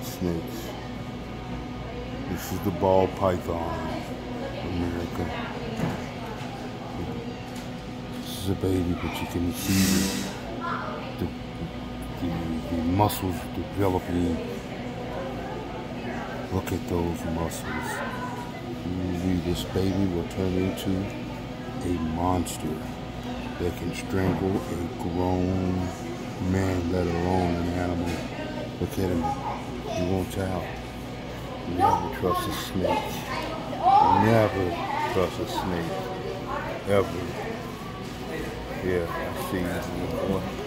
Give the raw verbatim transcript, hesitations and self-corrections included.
hate snakes. This is the ball python, America. This is a baby, but you can see the, the, the, the muscles developing. Look at those muscles. Ooh, this baby will turn into a monster that can strangle a grown man, let alone an animal. Look at him. He won't out. Never trust a snake. Never trust a snake. Ever. Yeah, I see you.